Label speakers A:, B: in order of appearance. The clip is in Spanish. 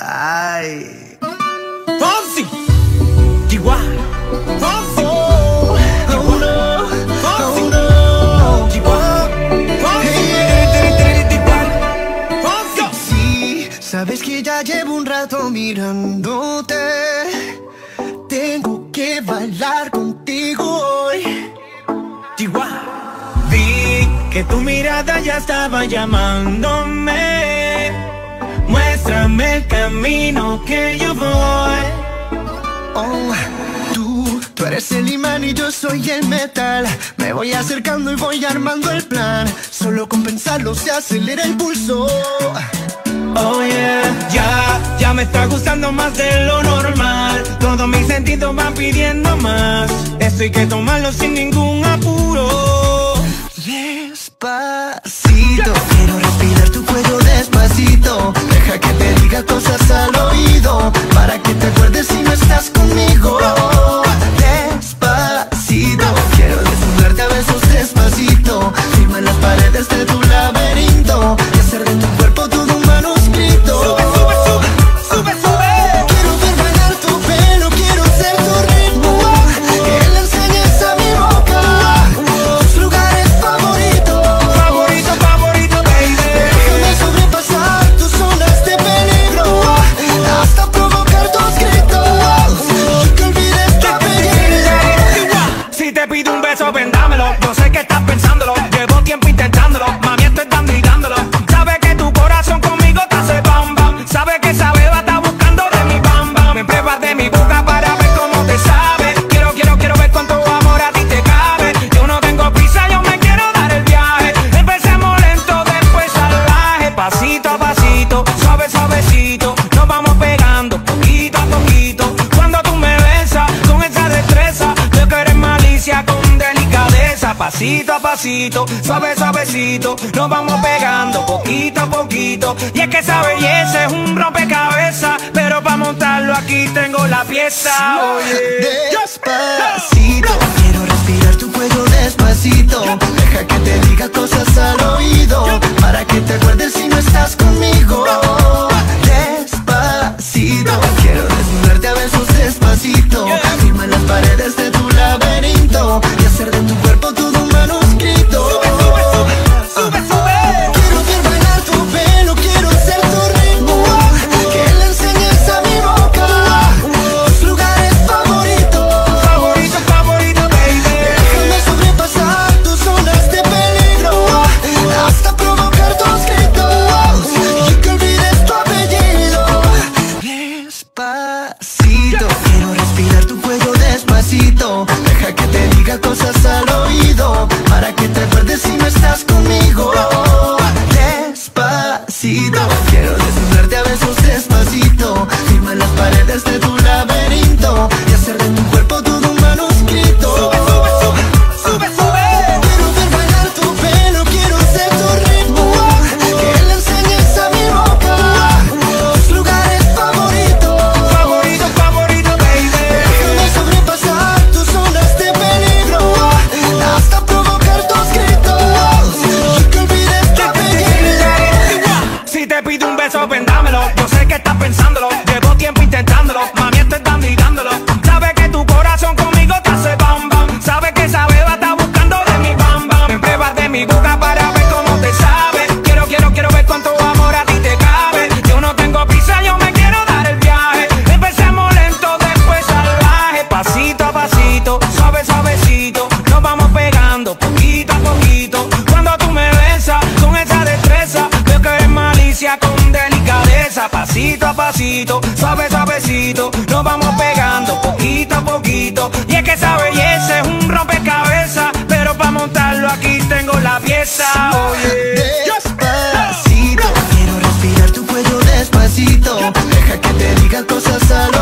A: Ay.
B: Fonsi, Chihuahua, Fonsi,
A: Sí, sabes que ya llevo un rato mirándote. Tengo que bailar contigo hoy.
B: Chihuahua. Vi que tu mirada ya estaba llamándome. Muéstrame el camino que yo voy.
A: Oh, tú eres el imán y yo soy el metal. Me voy acercando y voy armando el plan. Solo con pensarlo se acelera el pulso.
B: Oh yeah, ya me está gustando más de lo normal. Todos mis sentidos van pidiendo más. Esto hay que tomarlo sin ningún apuro.
A: Despacito, quiero respirar tu cuello despacito. Deja que te diga cosas al oído, para que te acuerdes si no estás conmigo. Despacito, quiero desnudarte a besos despacito. Firma las paredes de tu laberinto y hacer de tu cuerpo todo un manuscrito.
B: Sube, sube, sube, sube, sube.
A: Quiero ver bailar tu pelo, quiero ser tu ritmo. Que le enseñes a mi boca tus lugares favoritos.
B: Favorito, favorito, baby.
A: Déjame sobrepasar tus zonas de peligro, hasta provocar tus gritos y que olvides tu apellido.
B: Si te pido un beso, ven, dámelo. Yo sé que estás pensándolo, llevo tiempo intentándolo. Mami, estoy dando y dándolo. Sabes que tu corazón conmigo te hace bam bam. Sabes que esa beba está buscando de mi bam bam. Me pruebas de mi boca para ver cómo te sabe. Quiero ver cuánto amor a ti te cabe. Yo no tengo prisa, yo me quiero dar el viaje. Empecemos lento, después salvaje. Pasito a pasito, suave, suavecito. Nos vamos pegando poquito a poquito. Cuando tú me besas con esa destreza, veo que eres malicia con delicadeza. Pasito a pasito, suave, suavecito. Nos vamos pegando poquito a poquito. Y es que esa belleza es un rompecabezas, pero para montarlo aquí tengo la pieza. Oye,
A: Despacito, quiero respirar tu cuello despacito. Deja que te diga cosas al oído, para que te acuerdes si no estás conmigo. Despacito, quiero desnudarte a besos despacito. Firma las paredes de tu laberinto y hacer de tu cuerpo todo un manuscrito.
B: sube, sube.
A: Quiero ver bailar tu pelo, quiero ser tu ritmo. Que le enseñes a mi boca tus lugares favoritos.
B: Favorito, favorito, baby.
A: Déjame sobrepasar tus zonas de peligro, hasta provocar tus gritos y que olvides tu apellido. Despacito, quiero respirar tu cuello despacito. Deja que te diga cosas al oído, para que te acuerdes si no estás conmigo. Despacito, quiero desnudarte a besos despacito. Firma las paredes de tu laberinto y hacer de tu cuerpo todo un manuscrito.
B: Sube, sube, sube, sube.
A: Quiero ver bailar tu pelo, quiero ser tu ritmo. Que le enseñes a mi boca tus lugares favoritos.
B: Favorito, favorito, baby.
A: Déjame sobrepasar tus zonas de peligro, hasta provocar tus gritos y que olvides tu apellido.
B: Si te pido un beso, ven, dámelo. Yo sé que estás pensándolo, llevo tiempo intentándolo. Mami, estoy dando y dándolo. Sabes que tu corazón conmigo te hace bam bam. Sabes que esa beba está buscando de mi bam bam. Me pruebas de mi boca para ver cómo te sabe. Quiero ver cuánto amor a ti te cabe. Yo no tengo prisa, yo me quiero dar el viaje. Empecemos lento, después salvaje. Pasito a pasito, suave, suavecito. Nos vamos pegando poquito a poquito. Cuando tú me besas con esa destreza, veo que eres malicia con delicadeza. Pasito a pasito, suave, suavecito. Nos vamos pegando poquito a poquito. Y es que esa belleza es un rompecabezas, pero para montarlo aquí tengo la pieza. Oye,
A: Despacito, quiero respirar tu cuello despacito. Deja que te diga cosas al